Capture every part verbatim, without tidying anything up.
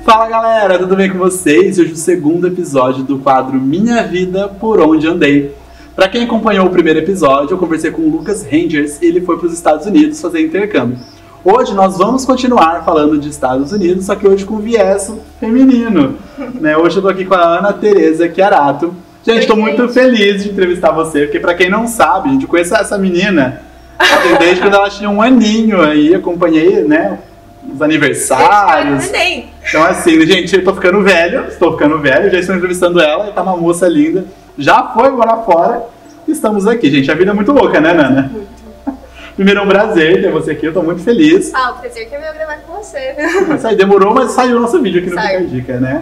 Fala galera, tudo bem com vocês? Hoje é o segundo episódio do quadro Minha Vida Por Onde Andei. Pra quem acompanhou o primeiro episódio, eu conversei com o Lucas Rangers e ele foi para os Estados Unidos fazer intercâmbio. Hoje nós vamos continuar falando de Estados Unidos, só que hoje com viés feminino. Né? Hoje eu tô aqui com a Ana Tereza Chiarato. Gente, tô muito feliz de entrevistar você, porque pra quem não sabe, a gente conhece essa menina desde quando ela tinha um aninho aí, acompanhei, né, os aniversários. Então assim, gente, eu tô ficando velho, estou ficando velho, já estou entrevistando ela, tá uma moça linda, já foi agora fora, estamos aqui, gente, a vida é muito louca, né, Nana? Muito. Primeiro é um prazer ter você aqui, eu tô muito feliz. Ah, o prazer que é meu gravar com você. Isso aí demorou, mas saiu o nosso vídeo aqui no Fica a Dica, né?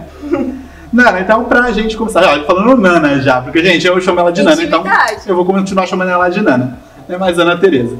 Nana, então pra gente começar, olha, falando Nana já, porque gente, eu chamo ela de Nana, então eu vou continuar chamando ela de Nana, né? Mas Ana Tereza.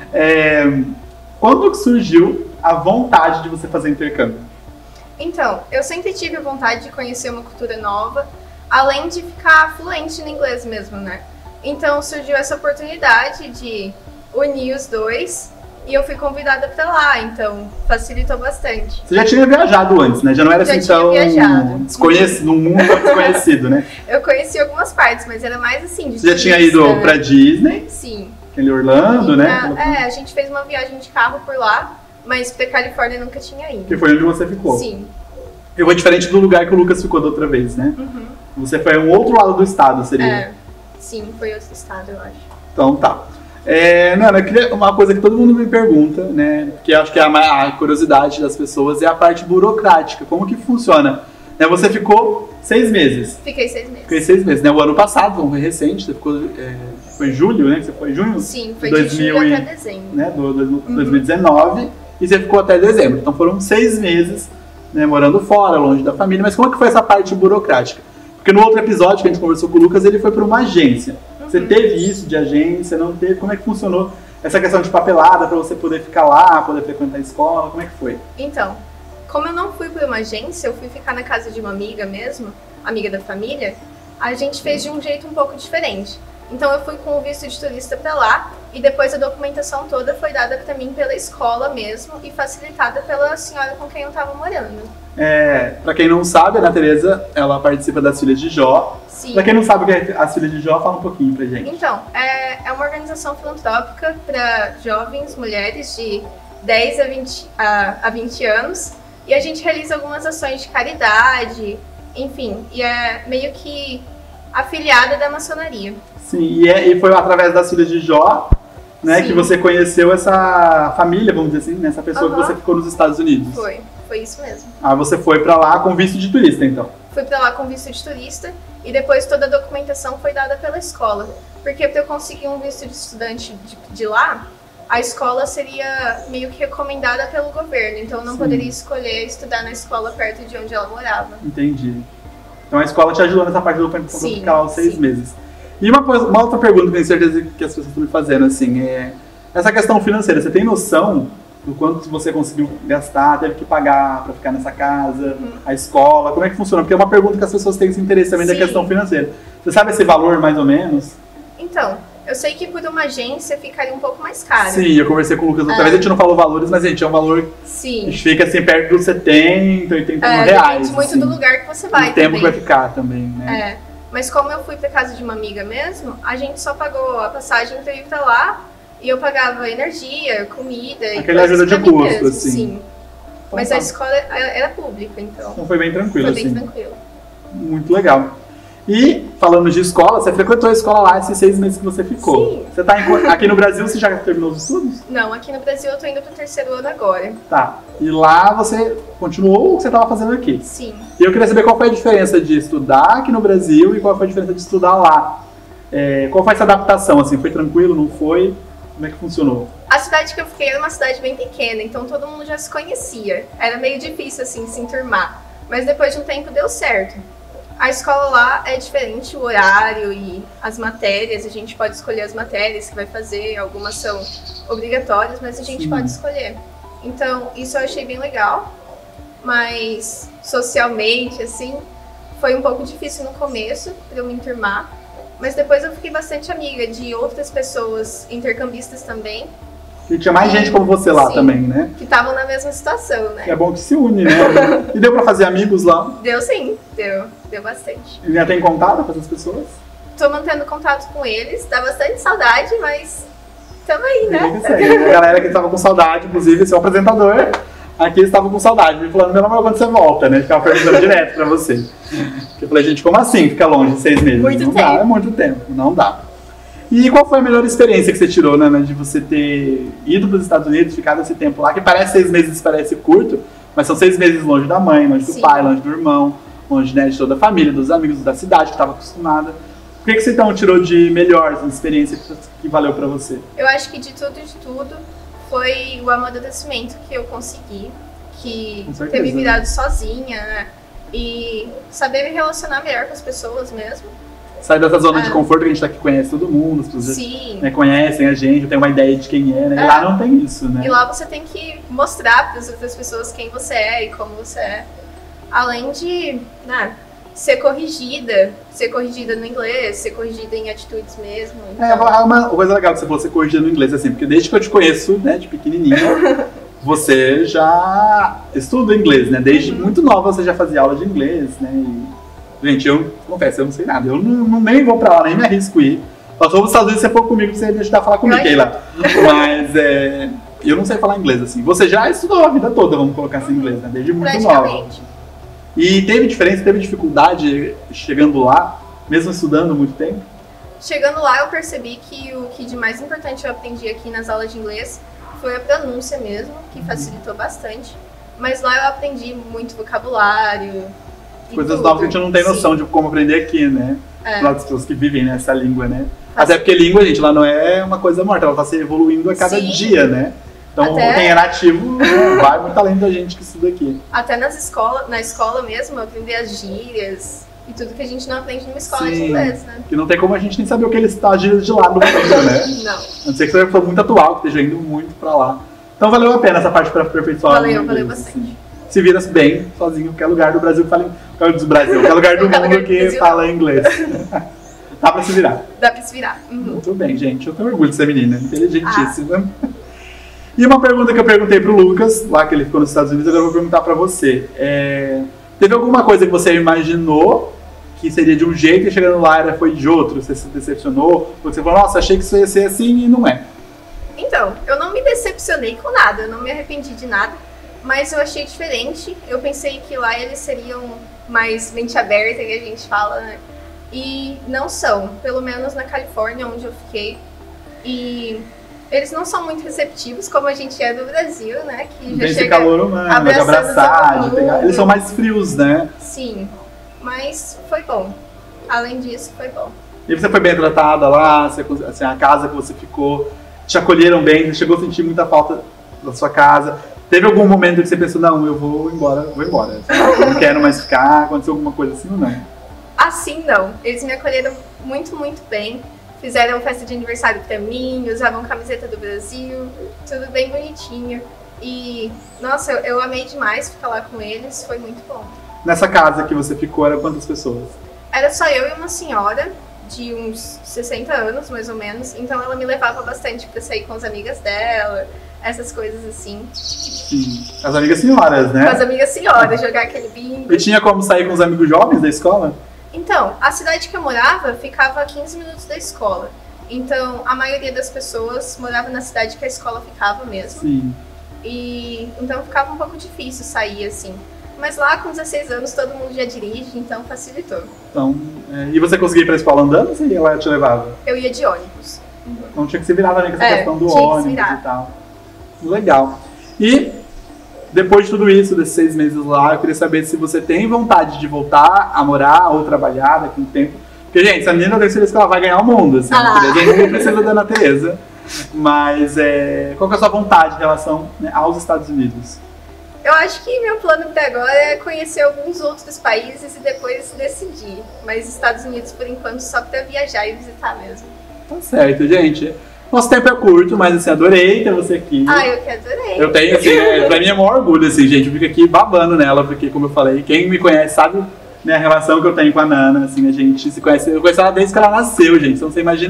É, quando que surgiu a vontade de você fazer intercâmbio? Então, eu sempre tive a vontade de conhecer uma cultura nova, além de ficar fluente no inglês mesmo, né? Então surgiu essa oportunidade de unir os dois e eu fui convidada pra lá, então facilitou bastante. Você já tinha viajado antes, né? Já não era já assim tão desconhecido, num mundo tão desconhecido, né? Eu conheci algumas partes, mas era mais assim, de Você já tinha ido né? pra Disney? Sim. Aquele Orlando, e né? Na, é, a gente fez uma viagem de carro por lá, mas pra Califórnia nunca tinha ido. Que foi onde você ficou. Sim. Eu vou diferente do lugar que o Lucas ficou da outra vez, né? Uhum. Você foi um outro lado do estado, seria? É, sim, foi outro estado, eu acho. Então tá. É, Nana, uma coisa que todo mundo me pergunta, né, que eu acho que é a, a curiosidade das pessoas, é a parte burocrática. Como que funciona? Né, você ficou seis meses. Fiquei seis meses. Fiquei seis meses, né? O ano passado, foi recente, você ficou, é, foi em julho, né? Você foi em junho? Sim, foi dois mil de julho e, até dezembro. Né, do, do, uhum. dois mil e dezenove, e você ficou até dezembro. Então foram seis meses, né, morando fora, longe da família. Mas como que foi essa parte burocrática? Porque no outro episódio que a gente conversou com o Lucas, ele foi para uma agência. Você teve isso de agência, não teve? Como é que funcionou essa questão de papelada para você poder ficar lá, poder frequentar a escola? Como é que foi? Então, como eu não fui para uma agência, eu fui ficar na casa de uma amiga mesmo, amiga da família, a gente fez de um jeito um pouco diferente. Então eu fui com o visto de turista para lá e depois a documentação toda foi dada para mim pela escola mesmo e facilitada pela senhora com quem eu estava morando. É, para quem não sabe, a Ana Tereza, ela participa das Filhas de Jó. Sim. Para quem não sabe o que é as Filhas de Jó, fala um pouquinho pra gente. Então, é, é uma organização filantrópica para jovens mulheres de dez a vinte, a, a vinte anos e a gente realiza algumas ações de caridade, enfim, e é meio que afiliada da maçonaria. Sim, e, é, e foi através das Filhas de Jó, né, que você conheceu essa família, vamos dizer assim, né, essa pessoa uhum. que você ficou nos Estados Unidos. Foi, foi isso mesmo. Ah, você foi pra lá com visto de turista, então? Fui pra lá com visto de turista e depois toda a documentação foi dada pela escola. Porque pra eu conseguir um visto de estudante de, de lá, a escola seria meio que recomendada pelo governo, então eu não Sim. poderia escolher estudar na escola perto de onde ela morava. Entendi. Então a escola te ajudou nessa parte da documentação para ficar lá os seis sim. meses. E uma, coisa, uma outra pergunta que eu tenho certeza que as pessoas estão me fazendo, assim, é essa questão financeira. Você tem noção do quanto você conseguiu gastar, teve que pagar para ficar nessa casa, uhum. a escola? Como é que funciona? Porque é uma pergunta que as pessoas têm esse interesse também Sim. da questão financeira. Você sabe esse valor, mais ou menos? Então, eu sei que por uma agência ficaria um pouco mais caro. Sim, eu conversei com o Lucas outra vez, a gente não falou valores, mas, gente, é um valor Sim. que fica assim perto dos setenta, oitenta é, reais. Depende muito assim, do lugar que você vai o tempo também. que vai ficar também, né? É. Mas como eu fui pra casa de uma amiga mesmo, a gente só pagou a passagem pra ir pra lá e eu pagava energia, comida e aquela ajuda de custo, mesmo, assim. Sim. Então, Mas tá. a escola era pública, então. Então foi bem tranquilo, Foi bem assim. tranquilo. Muito legal. E, falando de escola, você frequentou a escola lá esses seis meses que você ficou. Sim. Você tá em, aqui no Brasil, você já terminou os estudos? Não, aqui no Brasil eu tô indo pro terceiro ano agora. Tá. E lá você continuou o que você estava fazendo aqui? Sim. E eu queria saber qual foi a diferença de estudar aqui no Brasil e qual foi a diferença de estudar lá. É, qual foi essa adaptação, assim? Foi tranquilo, não foi? Como é que funcionou? A cidade que eu fiquei era uma cidade bem pequena, então todo mundo já se conhecia. Era meio difícil, assim, se enturmar. Mas depois de um tempo deu certo. A escola lá é diferente, o horário e as matérias, a gente pode escolher as matérias que vai fazer, algumas são obrigatórias, mas a gente Sim. pode escolher. Então, isso eu achei bem legal, mas socialmente, assim, foi um pouco difícil no começo para eu me enturmar, mas depois eu fiquei bastante amiga de outras pessoas intercambistas também, E tinha mais gente como você lá. Sim, também, né? Que estavam na mesma situação, né? É bom que se une, né? E deu pra fazer amigos lá? Deu sim, deu. Deu bastante. E ainda tem contato com essas pessoas? Tô mantendo contato com eles, dá bastante saudade, mas tamo aí, né? A galera que tava com saudade, inclusive, seu apresentador, aqui estava com saudade, me falando, meu nome é quando você volta, né? Ficava perguntando direto pra você. Eu falei, gente, como assim fica longe seis meses? Muito não tempo. Dá, é muito tempo, não dá. E qual foi a melhor experiência que você tirou, né, de você ter ido para os Estados Unidos, ficado esse tempo lá, que parece seis meses, parece curto, mas são seis meses longe da mãe, longe do Sim. pai, longe do irmão, longe, né, de toda a família, dos amigos da cidade que estava acostumada. O que, que você então tirou de melhor, assim, experiência que, que valeu para você? Eu acho que de tudo, de tudo, foi o amadurecimento que eu consegui, que ter me virado né? sozinha, né, e saber me relacionar melhor com as pessoas mesmo. Sai dessa zona ah. de conforto que a gente tá aqui, conhece todo mundo, as pessoas né, conhecem a gente, tem uma ideia de quem é, né? E é. lá não tem isso, né? E lá você tem que mostrar para as outras pessoas quem você é e como você é. Além de né, ser corrigida, ser corrigida no inglês, ser corrigida em atitudes mesmo. Então... É, uma coisa legal que você falou, ser corrigida no inglês, assim, porque desde que eu te conheço, né, de pequenininho, você já estuda inglês, né? Desde uhum. muito nova você já fazia aula de inglês, né? E... Gente, eu confesso, eu não sei nada. Eu não, não nem vou pra lá, nem me arrisco ir. Só sou dos Estados Unidos, se você for comigo, você me ajudar a falar comigo, Keila. Mas é, eu não sei falar inglês, assim. Você já estudou a vida toda, vamos colocar assim, inglês, né? Desde muito nova. E teve diferença, teve dificuldade chegando lá, mesmo estudando muito tempo? Chegando lá, eu percebi que o que de mais importante eu aprendi aqui nas aulas de inglês foi a pronúncia mesmo, que facilitou bastante. Mas lá eu aprendi muito vocabulário. Coisas novas que a gente não tem noção Sim. de como aprender aqui, né? É. Lá das pessoas que vivem nessa língua, né? Assim. Até porque língua, gente, lá não é uma coisa morta, ela está se evoluindo a cada Sim. dia, né? Então, Até... quem é nativo, vai muito além da gente que estuda aqui. Até nas escola, na escola mesmo, aprender as gírias e tudo que a gente não aprende numa escola Sim. de inglês, né? Que não tem como a gente nem saber o que eles estão gírias de lá no mundo, né? Não. A não ser que você for muito atual, que esteja indo muito pra lá. Então, valeu a pena essa parte para aperfeiçoar. Valeu, valeu bastante. Assim. Se vira bem, sozinho, em qualquer lugar do Brasil que fala do Brasil, qualquer lugar do mundo que fala inglês. Dá pra se virar. Dá pra se virar. Uhum. Muito bem, gente. Eu tenho orgulho de ser menina, inteligentíssima. Ah. E uma pergunta que eu perguntei pro Lucas, lá que ele ficou nos Estados Unidos, agora eu vou perguntar pra você. É... Teve alguma coisa que você imaginou que seria de um jeito e chegando lá era, foi de outro? Você se decepcionou? Ou você falou, nossa, achei que isso ia ser assim e não é? Então, eu não me decepcionei com nada, eu não me arrependi de nada. Mas eu achei diferente, eu pensei que lá eles seriam mais mente aberta, que a gente fala, né? E não são, pelo menos na Califórnia, onde eu fiquei. E eles não são muito receptivos, como a gente é do Brasil, né? Que já tem esse chega calor humano, de abraçar, de pegar. Eles são mais frios, né? Sim, mas foi bom. Além disso, foi bom. E você foi bem tratada lá, assim, a casa que você ficou, te acolheram bem, você chegou a sentir muita falta da sua casa? Teve algum momento que você pensou, não, eu vou embora, vou embora, não quero mais ficar, aconteceu alguma coisa assim ou não? Assim não, eles me acolheram muito, muito bem, fizeram festa de aniversário pra mim, usavam camiseta do Brasil, tudo bem bonitinho. E, nossa, eu, eu amei demais ficar lá com eles, foi muito bom. Nessa casa que você ficou, eram quantas pessoas? Era só eu e uma senhora, de uns sessenta anos, mais ou menos, então ela me levava bastante pra sair com as amigas dela, essas coisas assim. Sim. As amigas senhoras, né? Com as amigas senhoras, jogar aquele bingo. E tinha como sair com os amigos jovens da escola? Então, a cidade que eu morava ficava a quinze minutos da escola. Então, a maioria das pessoas morava na cidade que a escola ficava mesmo. Sim. E então ficava um pouco difícil sair assim. Mas lá com dezesseis anos todo mundo já dirige, então facilitou. Então, é, e você conseguia ir pra escola andando ou ela te levava? Eu ia de ônibus. Uhum. Então tinha que se virar também com essa é, questão do ônibus e tal. Legal. E depois de tudo isso, desses seis meses lá, eu queria saber se você tem vontade de voltar a morar ou trabalhar daqui a um tempo. Porque, gente, essa menina tem certeza que ela vai ganhar o mundo, assim, ah. A gente não precisa da Ana Teresa. Mas é, qual que é a sua vontade em relação, né, aos Estados Unidos? Eu acho que meu plano até agora é conhecer alguns outros países e depois decidir. Mas Estados Unidos, por enquanto, só para viajar e visitar mesmo. Tá certo, gente. Nosso tempo é curto, mas assim, adorei ter você aqui. Ah, eu que adorei. Eu tenho, assim, é, pra mim é um maior orgulho, assim, gente. Eu fico aqui babando nela, porque, como eu falei, quem me conhece sabe, né, a relação que eu tenho com a Nana, assim, a gente se conhece. Eu conheço ela desde que ela nasceu, gente. Então você imagina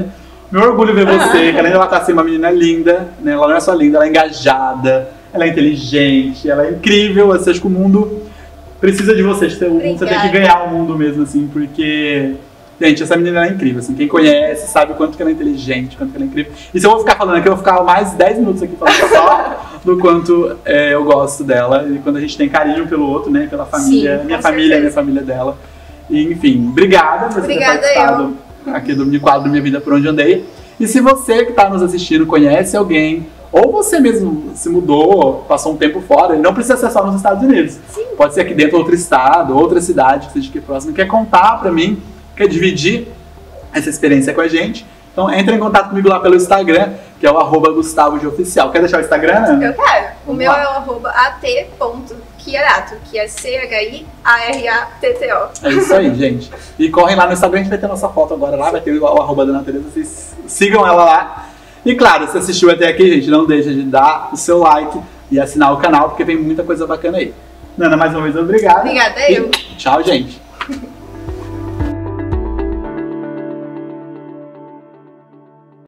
Meu orgulho ver você, que além dela estar sendo uma menina linda, né? Ela não é só linda, ela é engajada, ela é inteligente, ela é incrível. Assim, acho que o mundo precisa de você. Você tem que ganhar o mundo mesmo, assim, porque... Gente, essa menina é incrível, assim, quem conhece sabe o quanto que ela é inteligente, quanto que ela é incrível. E se eu vou ficar falando aqui, eu vou ficar mais dez minutos aqui falando só do quanto é, eu gosto dela. E quando a gente tem carinho pelo outro, né, pela família, Sim, minha família, minha família dela. E, enfim, obrigada por ter participado aqui do quadro Minha Vida Por Onde Andei. E se você que está nos assistindo conhece alguém, ou você mesmo se mudou, passou um tempo fora, não precisa ser só nos Estados Unidos. Sim. Pode ser aqui dentro, outro estado, outra cidade que seja aqui próximo, quer contar pra mim, quer dividir essa experiência com a gente. Então entre em contato comigo lá pelo Instagram, que é o arroba Gustavo de Oficial. Quer deixar o Instagram, né? Eu quero. O Vamos meu lá. É o arroba at.chiarato, que é C H I A R A T T O. É isso aí, gente. E correm lá no Instagram, a gente vai ter nossa foto agora lá, vai ter o arroba da Ana Tereza, vocês sigam ela lá. E claro, se assistiu até aqui, gente, não deixa de dar o seu like e assinar o canal, porque vem muita coisa bacana aí. Nana, mais uma vez, obrigado. Obrigada, eu. E tchau, gente.